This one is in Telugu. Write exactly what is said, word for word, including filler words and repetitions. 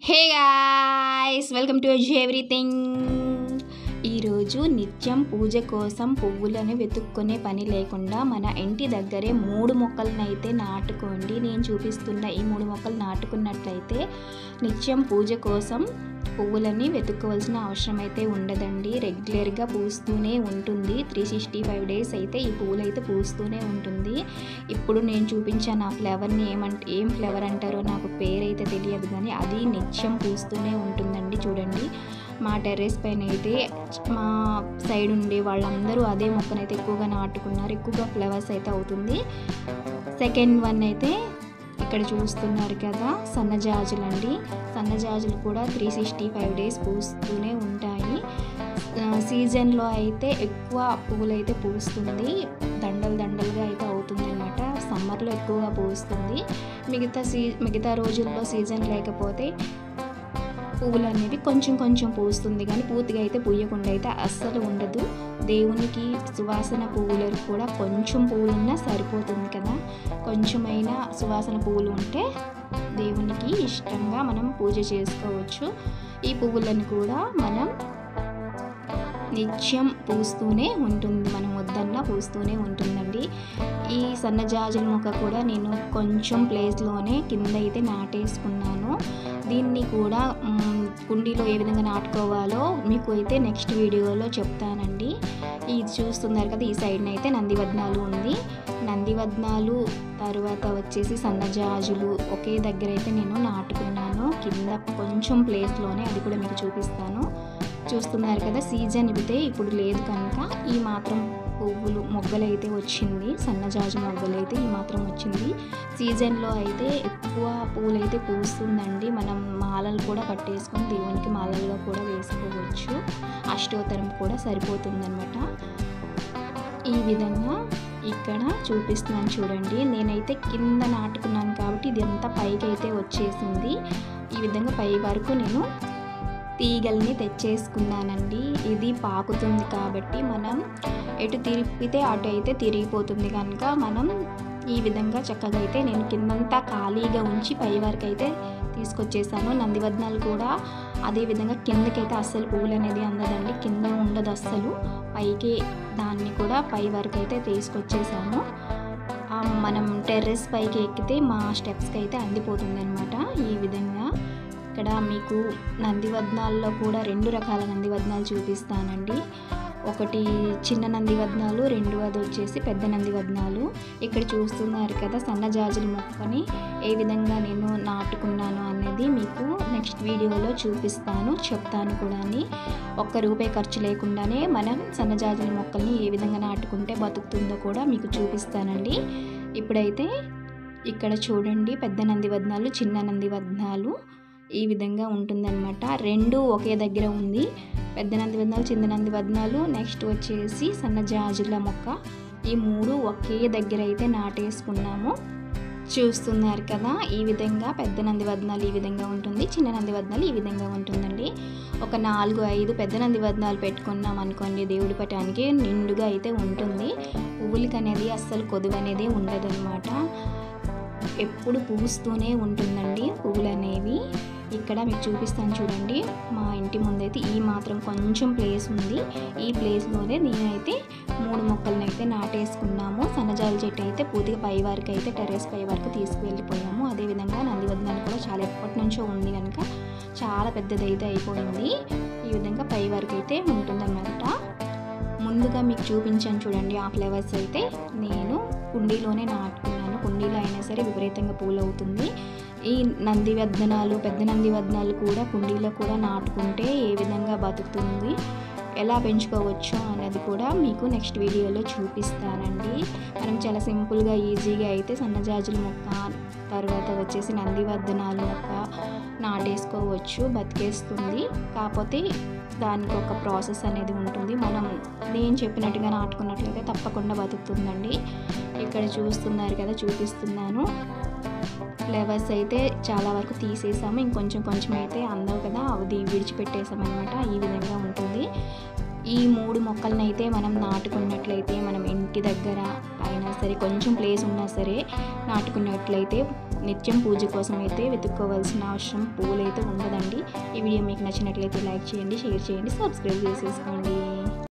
Hey guys, welcome to everything. ఈరోజు నిత్యం పూజ కోసం పువ్వులను వెతుక్కునే పని లేకుండా మన ఇంటి దగ్గరే మూడు మొక్కలను అయితే నాటుకోండి. నేను చూపిస్తున్న ఈ మూడు మొక్కలు నాటుకున్నట్లయితే నిత్యం పూజ కోసం పువ్వులని వెతుక్కోవాల్సిన అవసరం అయితే ఉండదండి. రెగ్యులర్గా పూస్తూనే ఉంటుంది. త్రీ సిక్స్టీ ఫైవ్ డేస్ అయితే ఈ పువ్వులు అయితే పూస్తూనే ఉంటుంది. ఇప్పుడు నేను చూపించాను ఆ ఫ్లవర్ని ఏమంటే ఏం ఫ్లవర్ అంటారో నాకు పేరైతే తెలియదు, కానీ అది నిత్యం పూస్తూనే ఉంటుందండి. చూడండి, మా టెర్రస్ పైన అయితే మా సైడ్ ఉండే వాళ్ళందరూ అదే మొక్కనైతే ఎక్కువగా నాటుకున్నారు. ఎక్కువగా ఫ్లవర్స్ అయితే అవుతుంది. సెకండ్ వన్ అయితే ఇక్కడ చూస్తున్నారు కదా, సన్నజాజులు అండి. సన్నజాజులు కూడా త్రీ సిక్స్టీ ఫైవ్ డేస్ పూస్తూనే ఉంటాయి. సీజన్లో అయితే ఎక్కువ పువ్వులు అయితే పూస్తుంది, దండలు దండలుగా అయితే అవుతుంది అన్నమాట. సమ్మర్లో ఎక్కువగా పూస్తుంది. మిగతా సీ మిగతా రోజుల్లో సీజన్ లేకపోతే పువ్వులు అనేవి కొంచెం కొంచెం పూస్తుంది, కానీ పూర్తిగా అయితే పూయకుండా అయితే అస్సలు ఉండదు. దేవునికి సువాసన పువ్వులు కూడా కొంచెం పువ్వులున్నా సరిపోతుంది కదా. కొంచెమైనా సువాసన పువ్వులు ఉంటే దేవునికి ఇష్టంగా మనం పూజ చేసుకోవచ్చు. ఈ పువ్వులను కూడా మనం నిత్యం పూస్తూనే ఉంటుంది, మనం వద్దన్నా పూస్తూనే ఉంటుందండి. ఈ సన్నజాజుల మొక్క కూడా నేను కొంచెం ప్లేస్లోనే కింద అయితే నాటేసుకున్నాను. దీన్ని కూడా కుండీలో ఏ విధంగా నాటుకోవాలో మీకు అయితే నెక్స్ట్ వీడియోలో చెప్తానండి. ఇది చూస్తున్నారు కదా, ఈ సైడ్న అయితే నందివదనాలు ఉంది. నందివదనాలు తర్వాత వచ్చేసి సన్నజాజులు ఒకే దగ్గర అయితే నేను నాటుకున్నాను, కింద కొంచెం ప్లేస్లోనే. అది కూడా మీకు చూపిస్తాను. చూస్తున్నారు కదా, సీజన్ ఇవితే ఇప్పుడు లేదు కనుక ఈ మాత్రం పువ్వులు మొగ్గలైతే వచ్చింది. సన్నజాజు మొగ్గలైతే ఈ మాత్రం వచ్చింది. సీజన్లో అయితే ఎక్కువ పువ్వులు అయితే పూస్తుందండి. మనం మాలలు కూడా కట్టేసుకొని దేవునికి మాలల్లో కూడా వేసుకోవచ్చు. అష్టోత్తరం కూడా సరిపోతుందన్నమాట. ఈ విధంగా ఇక్కడ చూపిస్తున్నాను చూడండి. నేనైతే కింద నాటుకున్నాను కాబట్టి ఇది అంతా పైకి అయితే వచ్చేసింది. ఈ విధంగా పై వరకు నేను తీగల్ని తెచ్చేసుకున్నానండి. ఇది పాకుతుంది కాబట్టి మనం ఎటు తిరిగితే అటు అయితే తిరిగిపోతుంది కనుక మనం ఈ విధంగా చక్కగా అయితే నేను కిందంతా ఖాళీగా ఉంచి పై వరకు అయితే తీసుకొచ్చేసాను. నందివదనాలు కూడా అదే విధంగా కిందకైతే అస్సలు పువ్వులు అనేది అందదండి, కింద ఉండదు అస్సలు. పైకి దాన్ని కూడా పై వరకు అయితే తీసుకొచ్చేసాను. మనం టెర్రస్ పైకి ఎక్కితే మా స్టెప్స్కి అయితే అందిపోతుంది అనమాట. ఈ విధంగా ఇక్కడ మీకు నందివదనాల్లో కూడా రెండు రకాల నందివదనాలు చూపిస్తానండి. ఒకటి చిన్న నందివదనాలు, రెండవది వచ్చేసి పెద్ద నందివదనాలు. ఇక్కడ చూస్తున్నారు కదా, సన్నజాజుల మొక్కని ఏ విధంగా నేను నాటుకున్నాను అనేది మీకు నెక్స్ట్ వీడియోలో చూపిస్తాను, చెప్తాను కూడా. ఒక్క రూపాయి ఖర్చు లేకుండానే మనం సన్నజాజుల మొక్కల్ని ఏ విధంగా నాటుకుంటే బతుకుతుందో కూడా మీకు చూపిస్తానండి. ఇప్పుడైతే ఇక్కడ చూడండి, పెద్ద నందివదనాలు, చిన్న నందివదనాలు ఈ విధంగా ఉంటుందన్నమాట. రెండు ఒకే దగ్గర ఉంది, పెద్ద నందివదనాలు, చిన్న నందివదనాలు. నెక్స్ట్ వచ్చేసి సన్నజాజుల మొక్క. ఈ మూడు ఒకే దగ్గర అయితే నాటేసుకున్నాము. చూస్తున్నారు కదా, ఈ విధంగా పెద్ద నందివదనాలు ఈ విధంగా ఉంటుంది, చిన్న నందివదనాలు ఈ విధంగా ఉంటుందండి. ఒక నాలుగు ఐదు పెద్ద నందివదనాలు పెట్టుకున్నాం అనుకోండి, దేవుడి పటానికి నిండుగా అయితే ఉంటుంది. పువ్వులకి అనేది అస్సలు కొదువు అనేది ఉండదన్నమాట. ఎప్పుడు పూస్తూనే ఉంటుందండి పువ్వులు అనేవి. ఇక్కడ మీకు చూపిస్తాను చూడండి, మా ఇంటి ముందైతే ఈ మాత్రం కొంచెం ప్లేస్ ఉంది. ఈ ప్లేస్లోనే నేనైతే మూడు మొక్కలను అయితే నాటేసుకున్నాము. సన్నజాజి చెట్టు అయితే పూర్తిగా పై వరకు అయితే టెర్రస్ పై వరకు తీసుకువెళ్ళిపోయాము. అదేవిధంగా నందివదనాలు కూడా చాలా ఎప్పటి నుంచో ఉంది కనుక చాలా పెద్దదైతే అయిపోయింది. ఈ విధంగా పై వరకు అయితే ఉంటుందన్నమాట. ముందుగా మీకు చూపించాను చూడండి, ఆ ఫ్లవర్స్ అయితే నేను కుండీలోనే నాటుకున్నాను. కుండీలో అయినా సరే విపరీతంగా పూలు అవుతుంది. ఈ నందివదనాలు, పెద్ద నందివదనాలు కూడా కుండీలో కూడా నాటుకుంటే ఏ విధంగా బతుకుతుంది, ఎలా పెంచుకోవచ్చు అన్నది కూడా మీకు నెక్స్ట్ వీడియోలో చూపిస్తానండి. మనం చాలా సింపుల్గా ఈజీగా అయితే సన్నజాజుల మొక్క, తర్వాత వచ్చేసి నందివదనాలు మొక్క నాటేసుకోవచ్చు, బతికేస్తుంది. కాకపోతే దానికి ఒక ప్రాసెస్ అనేది ఉంటుంది. మనం నేను చెప్పినట్టుగా నాటుకున్నట్లయితే తప్పకుండా బతుకుతుందండి. ఇక్కడ చూస్తున్నారు కదా, చూపిస్తున్నాను. ఫ్లవర్స్ అయితే చాలా వరకు తీసేసాము, ఇంకొంచెం కొంచెం అయితే అందవు కదా, అది విడిచిపెట్టేసామన్నమాట. ఈ విధంగా ఉంటుంది. ఈ మూడు మొక్కలను అయితే మనం నాటుకున్నట్లయితే మనం ఇంటి దగ్గర అయినా సరే కొంచెం ప్లేస్ ఉన్నా సరే నాటుకున్నట్లయితే నిత్యం పూజ కోసం అయితే వెతుక్కోవాల్సిన అవసరం పువ్వులు అయితే ఉండదండి. ఈ వీడియో మీకు నచ్చినట్లయితే లైక్ చేయండి, షేర్ చేయండి, సబ్స్క్రైబ్ చేసేసుకోండి.